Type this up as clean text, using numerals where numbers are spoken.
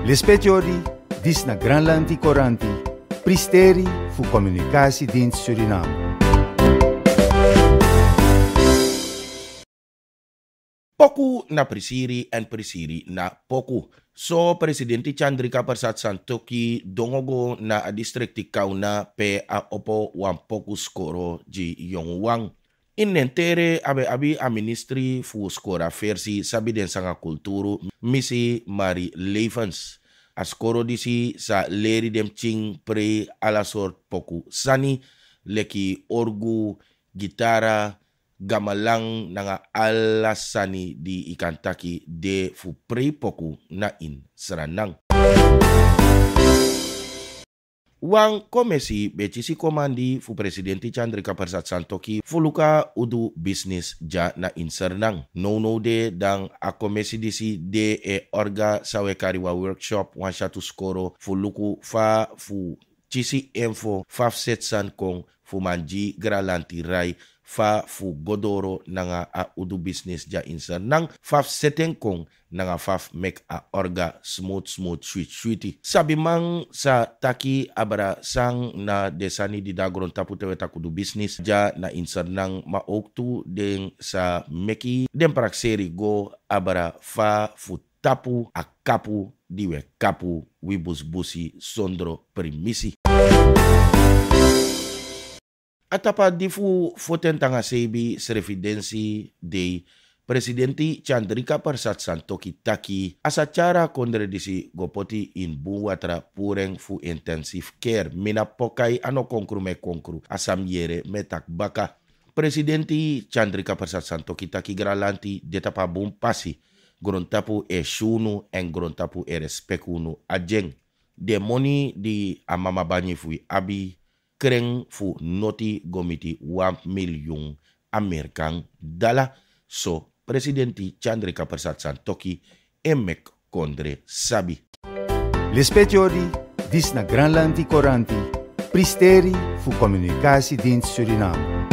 L'espetiori dis na Granlandi Coranti, pristeri fu Communicatiedienst Suriname. Poku na prisiri en prisiri na poku. So presidenti Chandrika Persat Santokhi dongogo na distrikti kauna pe a opo wan poku skoro ji yongwang. In nentere abi a ministri fu skora versi sabi den sanga kulturu misi Mari Levens. A skoro disi sa leri dem ching pre ala sort poku sani leki orgu, gitara, gamalang nanga alasani di ikantaki de fu pre poku na in seranang. Wang komisi becisi komandi fu presidenti Chandrika Persat Santokhi fuluka udu business ja na in seranang. No de dang a komisi disi de e orga sawe kariwa workshop wan shatu skoro fuluku fa fu cisi info faf setsan kong fu manji gralanti rai fa fu godoro nanga a udu business ja inser nang faf seten kong nanga faf mek a orga smooth sweet. Sabi mang sa taki abara sang na desani di dagron tapu tewe takudu business ja na inser nang maoktu deng sa meki den prakseri go abara fa fu tapu a kapu diwe kapu wibus busi sondro permisi. Atapa difu foten tanga sebi serevidensi de presidenti Chandrika Persat Santokhi taki asa cara kondre disi gopoti in buwatra pureng fu intensive care mina pokai ano konkru asam yere metak baka. Presidenti Chandrika Persat Santokhi taki gralanti detapa bum pasi grontapu e shunu en grontapu e respekunu ajeng. De moni di amama banyi fui abi kreng fu noti gomiti 1 miljoen Amerikan dala. So presidenti Chandrika Persat Santokhi emek kondre sabi. L'espetiori dis na Granlandi Coranti, pristeri fu Communicatiedienst Suriname.